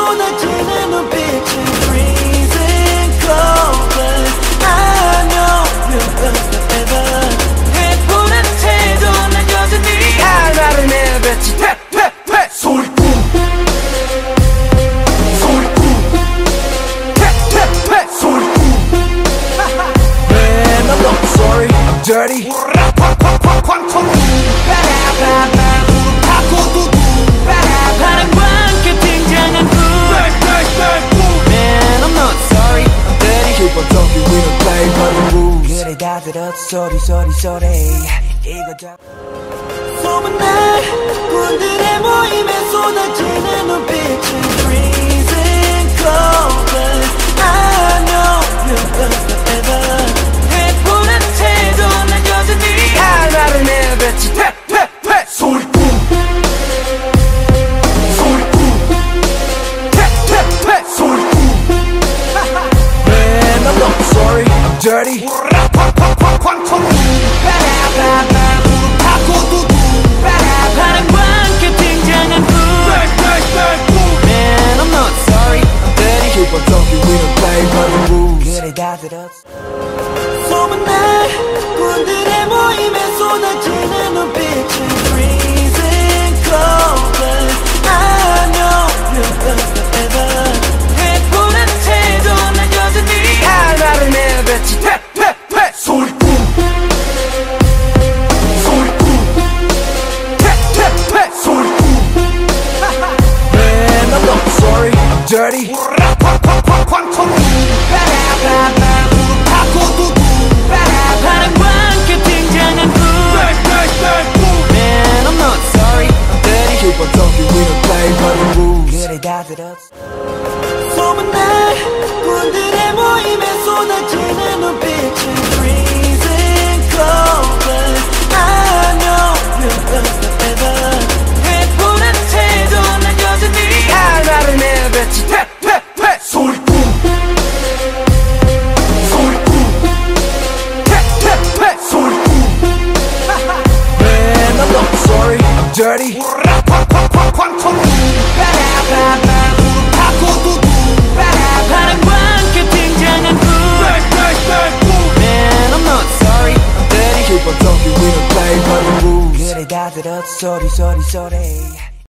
쏟아지는 눈빛은 freezing cold, but I know you're best forever. 해보는 태도 난 여전히 할 말을 내뱉지. 퇴퇴퇴 소리꾼 소리꾼 퇴퇴퇴 소리꾼. Man, I'm not sorry, I'm dirty. 그래 다 들었어 소리 소리 소리 이거 다 소문난 군들의 모임에 쏟아지는 눈빛은 freezing cold, but I know you're best forever. 해보는 태도 난 여전히 할 말을 내뱉지. 퇴퇴퇴 소리꾼 소리꾼 퇴퇴퇴 소리꾼. Man, I'm not sorry, I'm dirty. 그래 다 들었어 소문난 군들의 모임에 쏟아지는 눈빛은 freezing cold, but I know you're best forever. 해보는 태도 난 여전히 할 말을 내뱉지. 퇴퇴퇴 소리꾼 소리꾼 퇴퇴퇴 소리꾼. Man, I'm not sorry, I'm dirty. 그래 다 들었어 소문난 군들의 모임에 쏟아지는 눈빛은 freezing cold, but I know you're best forever. 해보는 태도 난 여전히 할 말을 내뱉지. 퇴퇴퇴 소리꾼 소리꾼 퇴퇴퇴 소리꾼. Man, I'm not sorry, I'm dirty. 그래 다 들었어 소리 소리 소리